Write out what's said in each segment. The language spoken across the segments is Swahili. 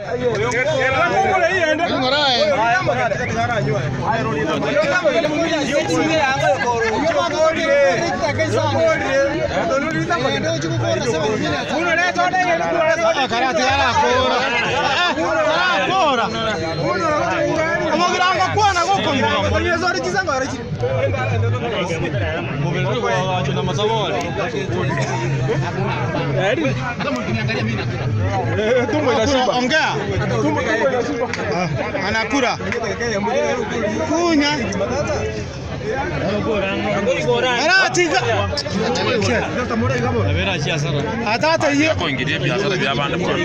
Ongea. Anakura. Kunya. Aratika. Atata hiyo. Kuingilia biashara vya banda kwa.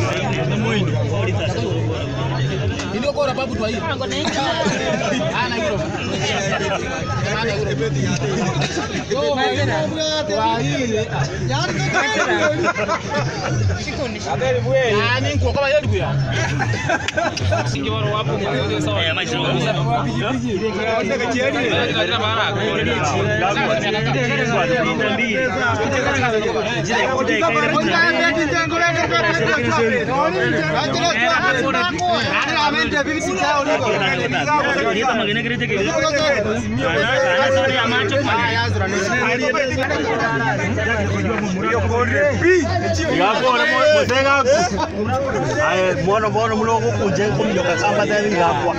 Ndio bora babu tu hiyo. Ana hilo. Mwana mlogo kuje kumjoka samba tani ngapwa.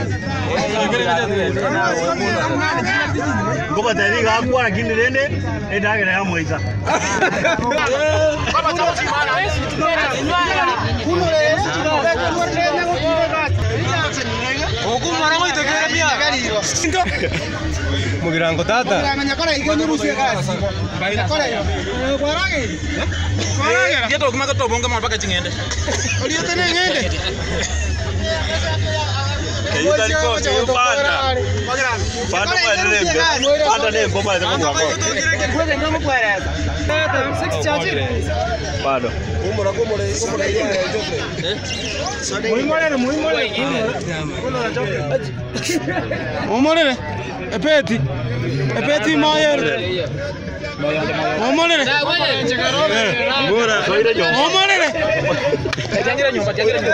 Ngoba tani ngapwa lakini nene endage na mweza. Kama tamu simana. Okumara ngoitekera mia. Mugirango tata. Nganyakara igonyo rusia kasi. Nganyakara yo. Kwarage. Kwarage. Yeto kumaka tobonga mpaka chingende. Oli yote ngende. Kaita liko panda. Panda kwa nlembe. Panda ne ngoma za kwa. Kweze ngoma kwa rasa. 6 chachi. Bado. Umura ya jofe. Muimolele. Epeti mayer. Muimolele. Bora. Muimolele. Jangira nyumba.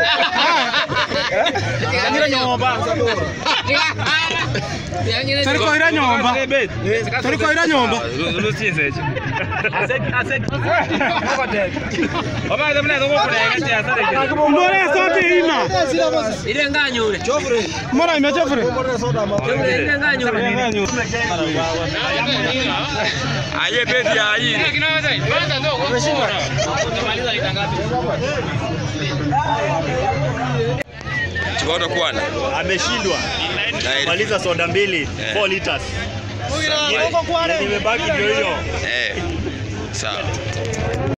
Tariko ira nyomba. Lusienzeje. Mbore sote ina. Ile nganyure. Chofre. Mbora ime chofre. Ile nganyure. Aye beti ayi. Chikoto kwana. Ameshindwa. Maliza soda 2, 4 liters. Nimebaki ndio hiyo. Sawa.